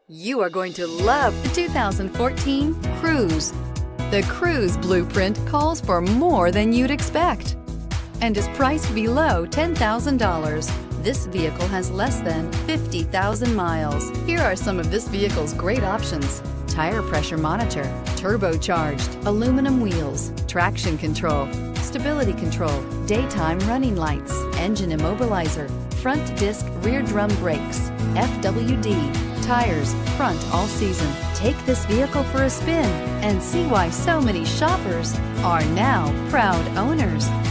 You are going to love the 2014 Cruze. The Cruze blueprint calls for more than you'd expect and is priced below $10,000. This vehicle has less than 50,000 miles. Here are some of this vehicle's great options: tire pressure monitor, turbocharged, aluminum wheels, traction control, stability control, daytime running lights, engine immobilizer, front disc rear drum brakes, FWD, tires, front all season. Take this vehicle for a spin and see why so many shoppers are now proud owners.